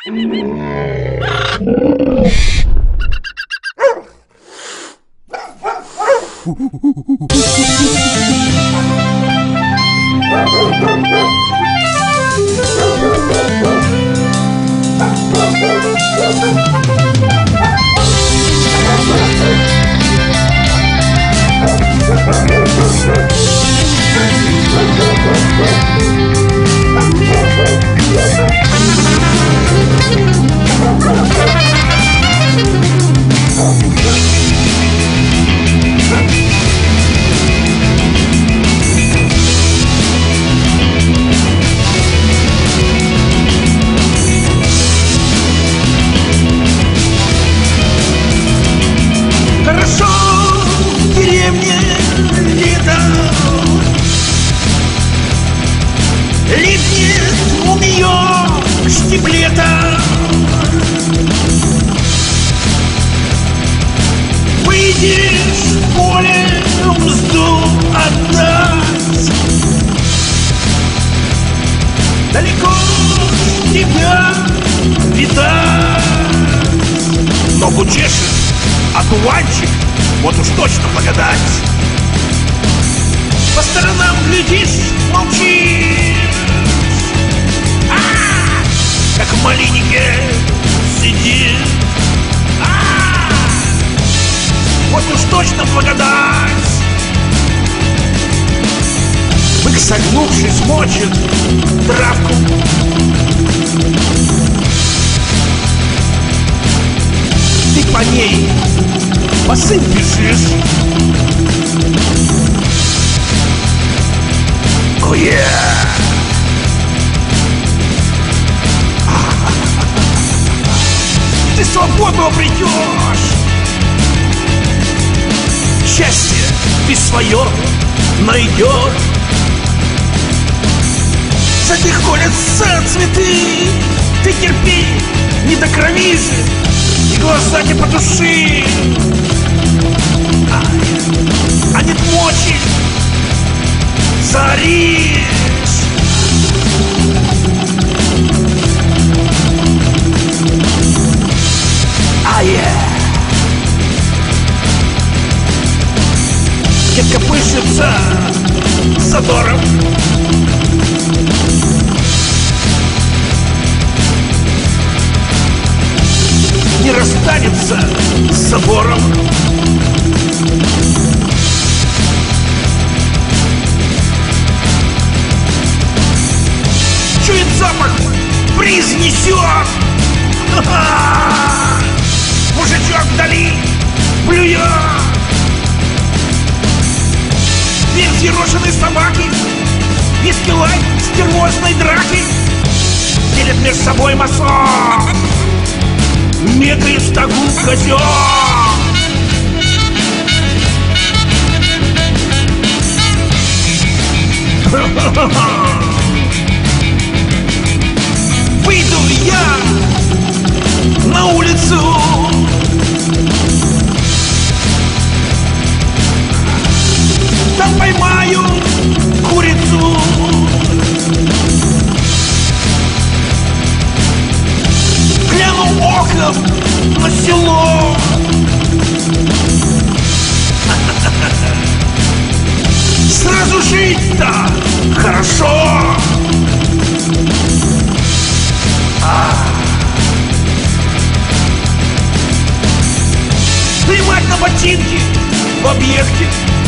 Ногу чешет, одуванчик, вот уж точно благодать. По сторонам глядишь, молчишь, как в малинике сидишь. Вот уж точно благодать. Бык, согнувшись, мочит травку. Ты по ней босым бежишь. Oh yeah! Ты свободу обретешь. Счастье ты свое найдешь. За них колятся цветы. Ты терпи, не до крови же, и глаза не потуши. А нет мочи, заришь. Детка пышется задором. Не расстанется с собором. Чует запах, бриз несет. Мужичок вдали блюет. Две взъерошенные собаки, виски лайт стервозной драки делят между собой масон. Мекает в стогу козел. Выйду я на улицу. Там поймаю курицу. Гляну окном на село. Сразу жить-то хорошо. Плевать на ботинки в объекте.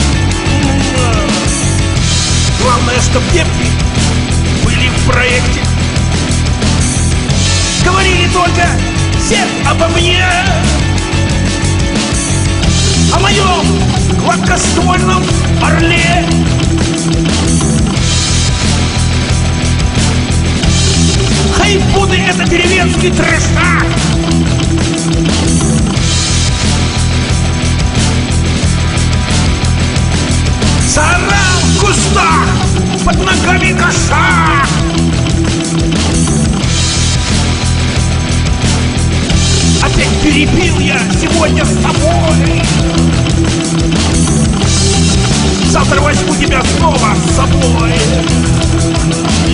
Главное, чтоб девки были в проекте. Говорили только все обо мне, о моем гладкоствольном орле. Хайпуды — это деревенский трешак. Заорал в кустах, под ногами кошак. Опять перепил я сегодня с тобой. Завтра возьму тебя снова с собой.